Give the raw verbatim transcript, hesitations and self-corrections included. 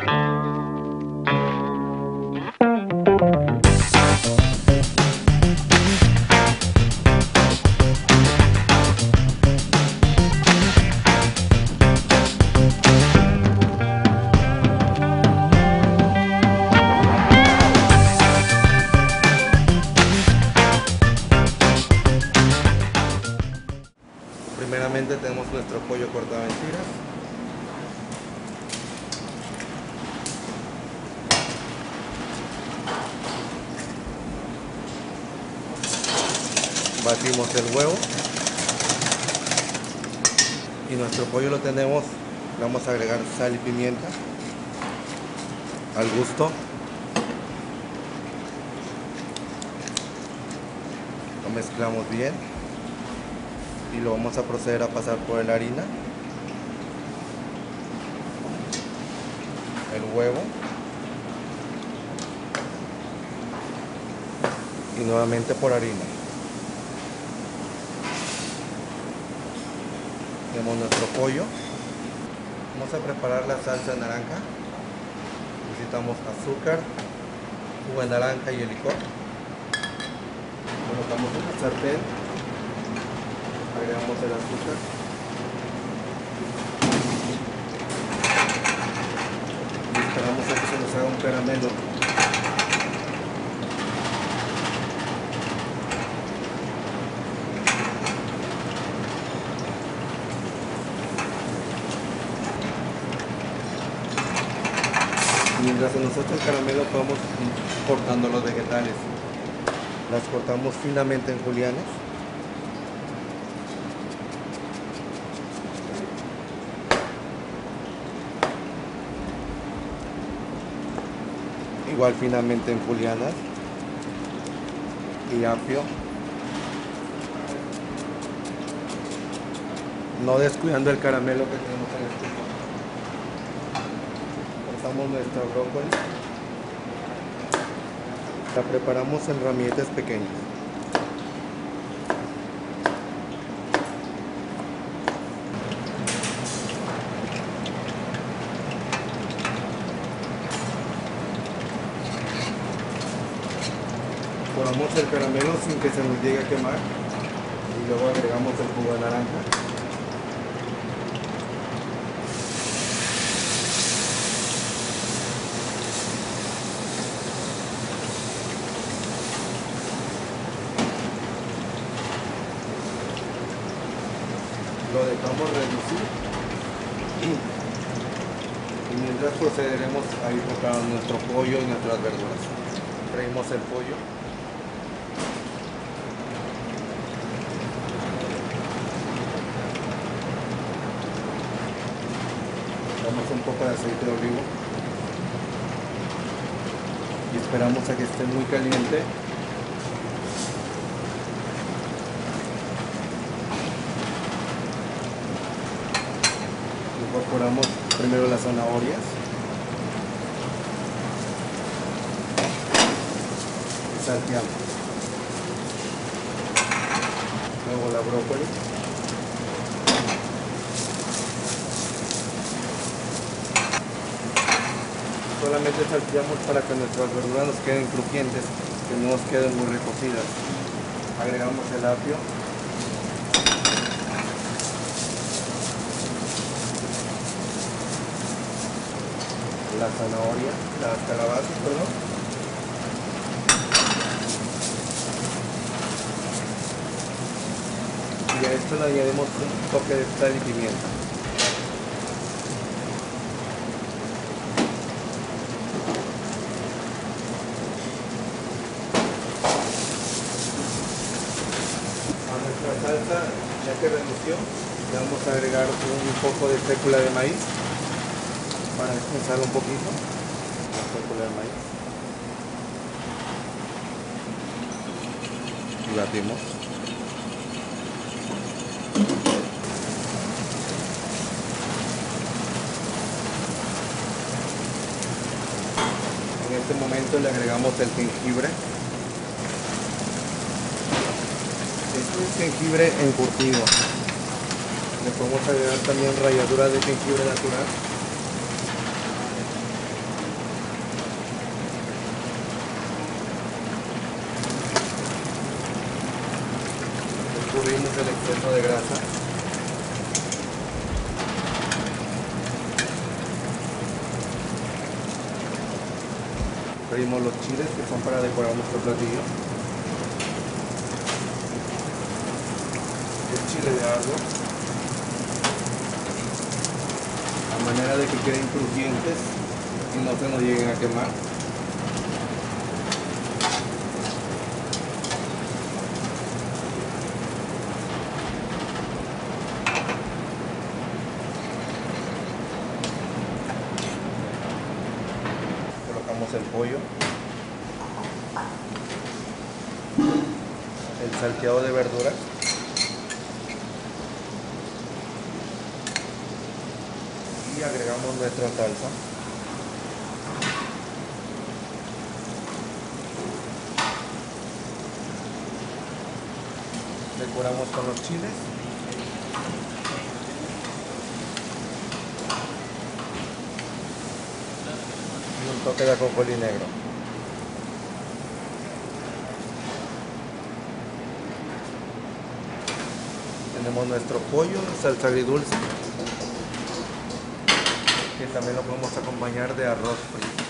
Primeramente tenemos nuestro pollo cortado en tiras. Batimos el huevo y nuestro pollo lo tenemos. Le vamos a agregar sal y pimienta al gusto. Lo mezclamos bien y lo vamos a proceder a pasar por la harina, el huevo y nuevamente por harina. Tenemos nuestro pollo. Vamos a preparar la salsa de naranja. Necesitamos azúcar, jugo de naranja y el licor. Colocamos en la sartén, agregamos el azúcar, y esperamos a que se nos haga un caramelo. Mientras se nos echa el caramelo, podemos ir cortando los vegetales. Las cortamos finamente en julianes. Igual finamente en julianas y apio, no descuidando el caramelo que tenemos en el estufa. Cortamos nuestra brócoli, la preparamos en ramilletes pequeños. Ponemos el caramelo sin que se nos llegue a quemar y luego agregamos el jugo de naranja. Lo dejamos reducir y mientras procederemos a ir preparando nuestro pollo y nuestras verduras. Freímos el pollo. Damos un poco de aceite de olivo y esperamos a que esté muy caliente. Incorporamos primero las zanahorias y salteamos. Luego la brócoli. Solamente salteamos para que nuestras verduras nos queden crujientes, que no nos queden muy recocidas. Agregamos el apio. La zanahoria, las calabazas, perdón. Y a esto le añadimos un toque de sal y pimienta. A nuestra salsa, ya que redució, le vamos a agregar un poco de fécula de maíz para descansar un poquito. La fécula de maíz. Y batimos. En este momento le agregamos el jengibre. Este es jengibre encurtido. Le podemos agregar también ralladuras de jengibre natural. de grasa. Freímos los chiles que son para decorar nuestro platillo. El chile de árbol, a manera de que queden crujientes y no se nos lleguen a quemar. Colocamos el pollo, el salteado de verduras, y agregamos nuestra salsa. Decoramos con los chiles y un toque de ajonjolí negro. Tenemos nuestro pollo en salsa agridulce, que también lo podemos acompañar de arroz frito.